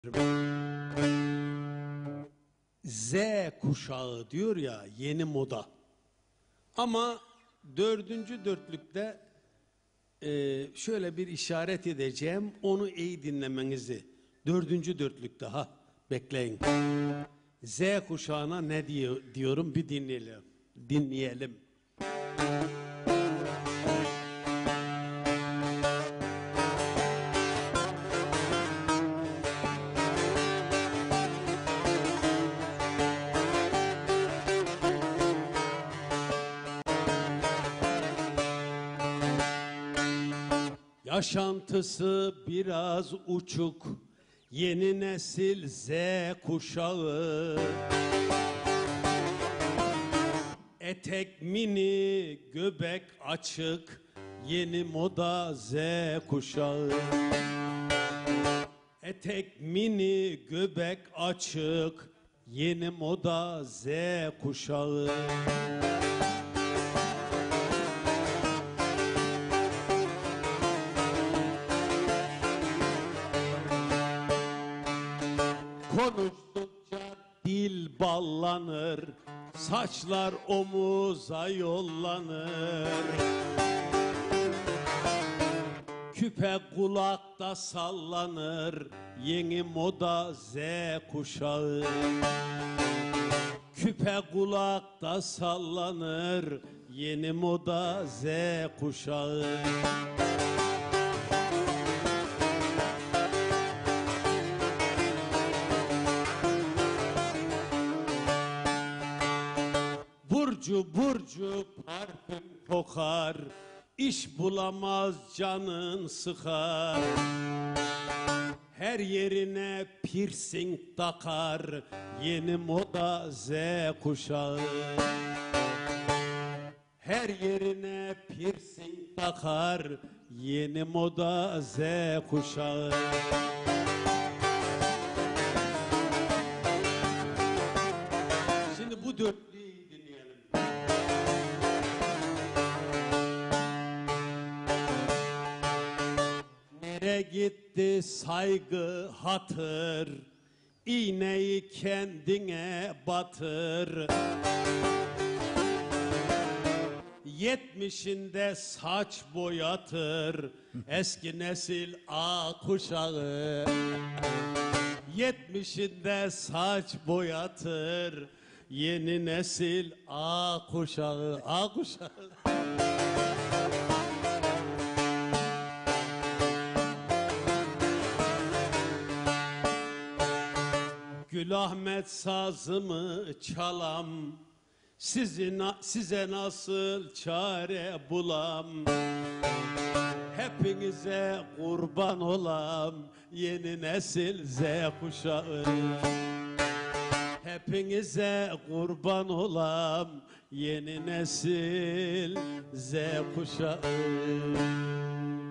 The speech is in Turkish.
Z kuşağı diyor ya, yeni moda. Ama dördüncü dörtlükte şöyle bir işaret edeceğim, onu iyi dinlemenizi. Dördüncü dörtlükte, bekleyin. Z kuşağına ne diyorum bir dinleyelim. Yaşantısı biraz uçuk, yeni nesil Z kuşağı. Etek mini, göbek açık, yeni moda Z kuşağı. Etek mini, göbek açık, yeni moda Z kuşağı. Konuştukça dil ballanır, saçlar omuza yollanır. Küpe kulakta sallanır, yeni moda Z kuşağı. Küpe kulakta sallanır, yeni moda Z kuşağı. Burcu burcu parfüm kokar, iş bulamaz canın sıkar. Her yerine piercing takar, yeni moda Z kuşağı. Her yerine piercing takar, yeni moda Z kuşağı. Şimdi bu dörtlüğü dinleyelim. Nereye gitti saygı hatır, iğneyi kendine batır. 70'inde saç boyatır, eski nesil A kuşağı. 70'inde saç boyatır, yeni nesil A kuşağı. A kuşağı. Gül Ahmet sazımı çalam, size nasıl çare bulam. Hepinize kurban olam, yeni nesil Z kuşağı. Hepinize kurban olam, yeni nesil Z kuşağı.